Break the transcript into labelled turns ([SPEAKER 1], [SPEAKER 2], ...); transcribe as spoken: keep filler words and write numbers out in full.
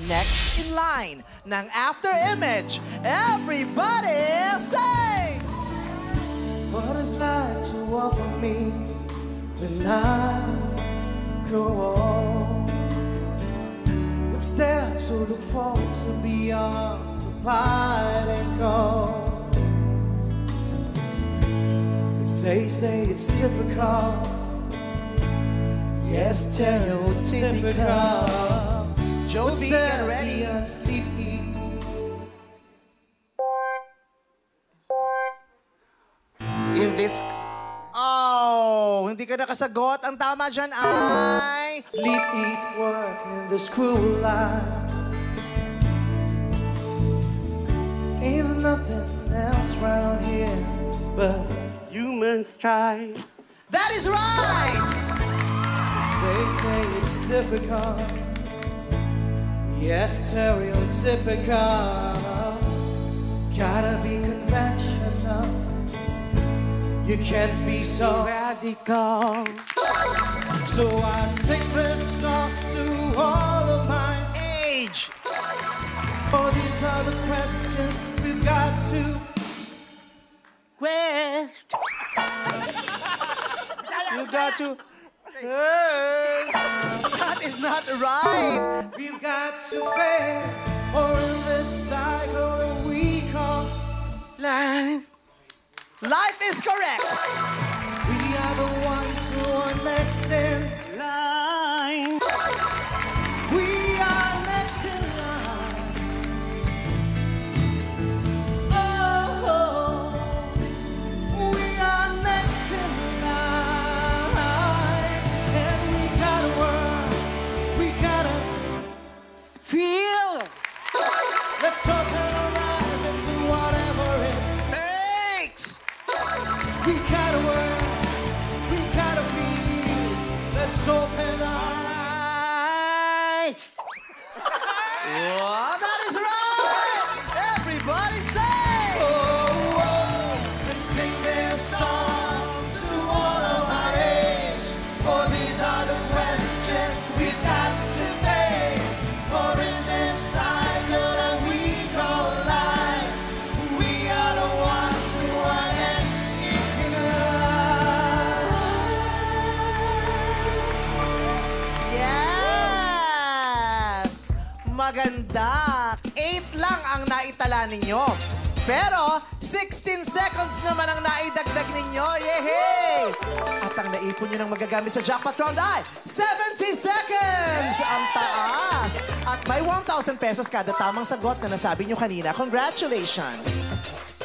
[SPEAKER 1] next in line ng After Image. Everybody say!
[SPEAKER 2] What is life to offer me when I grow old? What's there to look forward to beyond the biting cold? They say it's difficult. Yes, stereotypical.
[SPEAKER 1] Josie, get ready.
[SPEAKER 2] Sleep, eat.
[SPEAKER 1] In this... Oh, hindi ka nakasagot. Ang tama dyan ay...
[SPEAKER 2] Sleep, eat, work in this cruel life. Ain't nothing else round here but human strife.
[SPEAKER 1] That is right!
[SPEAKER 2] They say it's difficult. Yes, stereotypical. Gotta be conventional. You can't be so radical. So I sing this song to all of my age. Oh, these are the questions we've got to quest.
[SPEAKER 1] You got to... Yes. That is not right.
[SPEAKER 2] We've got to fail, or in this cycle that we call life.
[SPEAKER 1] Life is correct.
[SPEAKER 2] We are the ones who are next in line. We are next in line. Oh, we are next in line. And we gotta work, we gotta feel. Let's open our eyes into whatever it takes. We gotta work, we gotta feel. Let's open our eyes.
[SPEAKER 1] Oh, that is right! Everybody say!
[SPEAKER 2] Oh, oh, and sing their song to all of my age. For these are the questions we've got to face. For in this cycle that we call life, we are the ones who are next in line.
[SPEAKER 1] Yes! Maganda! Eight lang ang naitala ninyo. Pero, sixteen seconds naman ang naidagdag ninyo. Yehey! At ang naipon nyo ng magagamit sa jackpot round ay seventy seconds! Ang taas! At may one thousand pesos kada tamang sagot na nasabi nyo kanina. Congratulations!